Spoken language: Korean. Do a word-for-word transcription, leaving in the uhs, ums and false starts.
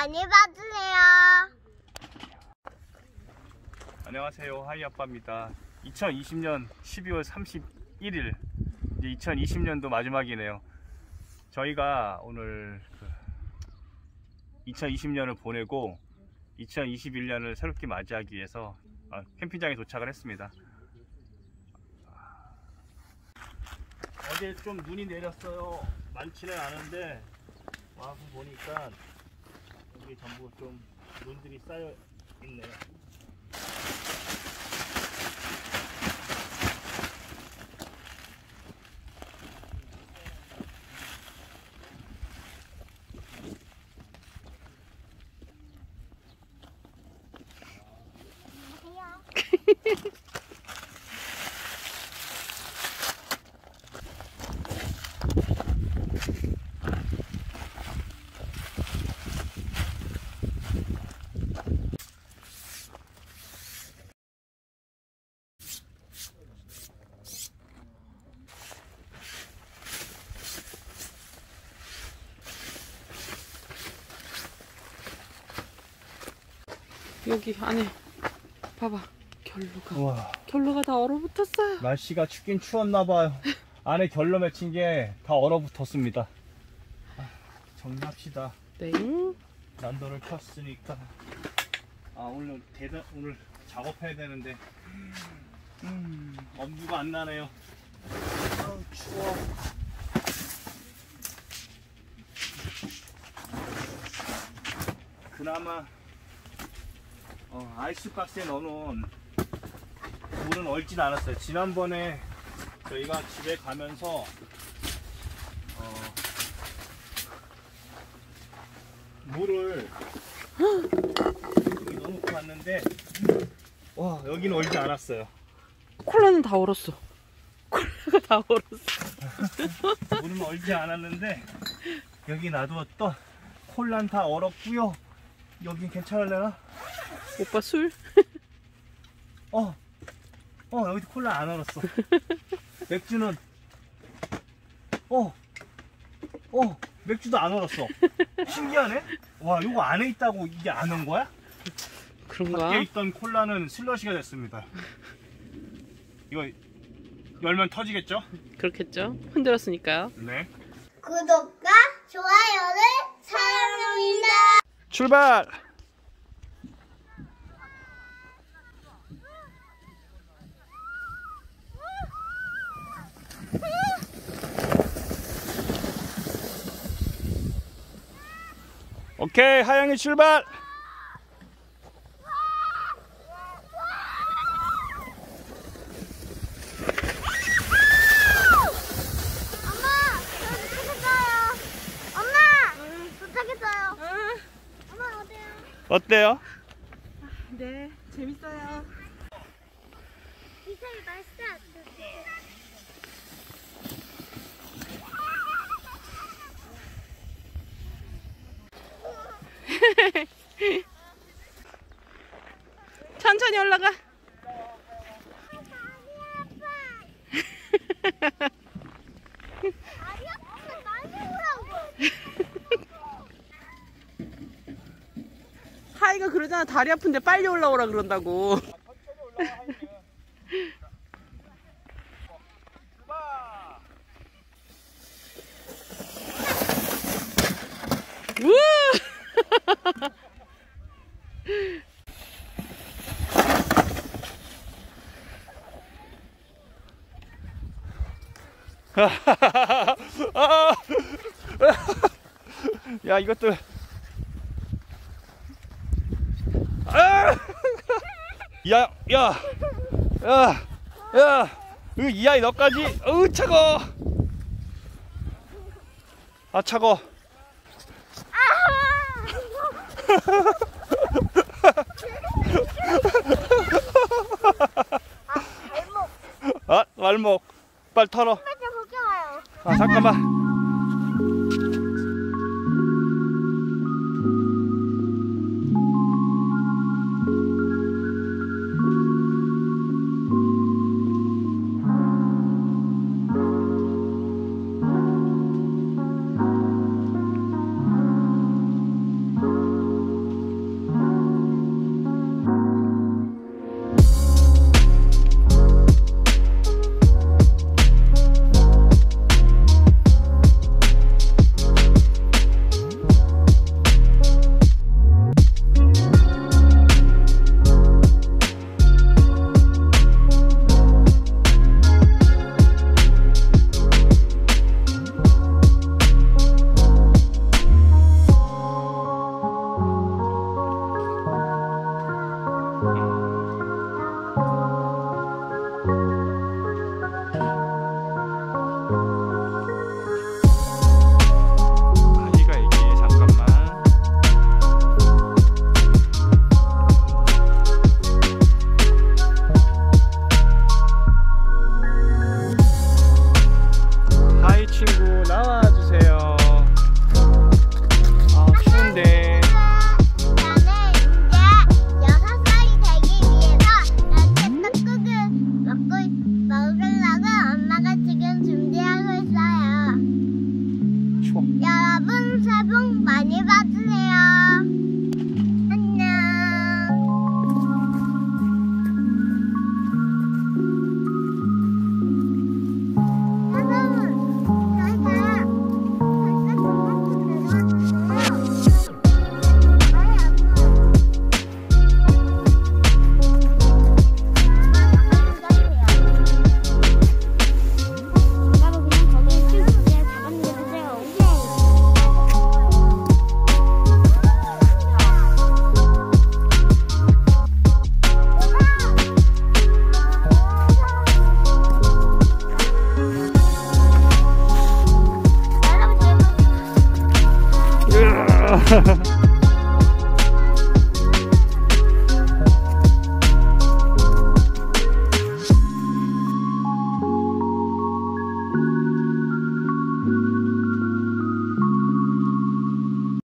많이 봐주세요. 안녕하세요, 하이 아빠입니다. 이천이십 년 십이월 삼십일일, 이제 이천이십 년도 마지막이네요. 저희가 오늘 그 이천이십 년을 보내고 이천이십일 년을 새롭게 맞이하기 위해서 캠핑장에 도착을 했습니다. 어제 좀 눈이 내렸어요. 많지는 않은데 와서 보니까 여기 전부 좀 눈들이 쌓여 있네요. 여기 안에 봐봐, 결로가 우와. 결로가 다 얼어붙었어요. 날씨가 춥긴 추웠나봐요. 안에 결로 맺힌 게 다 얼어붙었습니다. 아, 정리합시다. 땡. 난도를 켰으니까. 아, 오늘 대단 오늘 작업해야 되는데 음, 엄두가 안 나네요. 아우, 추워. 그나마 어, 아이스박스에 넣어놓은 물은 얼진 않았어요. 지난번에 저희가 집에 가면서 어, 물을 여기 넣어놓고 왔는데 와, 여기는 얼지 않았어요. 콜라는 다 얼었어. 콜라가 다 얼었어. 물은 얼지 않았는데 여기 놔두었던 콜라는 다 얼었고요. 여긴 괜찮을래나? 오빠 술? 어, 어, 여기 콜라 안 얼었어. 맥주는, 어, 어, 맥주도 안 얼었어. 신기하네? 와, 요거 안에 있다고 이게 안 온 거야? 그런가? 밖에 있던 콜라는 슬러시가 됐습니다. 이거 열면 터지겠죠? 그렇겠죠? 흔들었으니까요. 네. 구독과 좋아요를 사랑합니다. 출발! 오케이, 하영이 출발! 엄마, 도착했어요. 엄마, 도착했어요. 엄마 어때요? 어때요? 네, 재밌어요. 기차이 맛있어. 어떠세요? 천천히 올라가. 다리 아프면 빨리 오라고. 하이가 그러잖아. 다리 아픈데 빨리 올라오라 그런다고. 우와! 야, 이것들. 아! 야, 야, 야, 야, 으, 이 아이 너까지. 으, 차거. 아, 차거. 아, 말목. 빨리 털어. 좀 걱정해요. 아, 잠깐만. 아.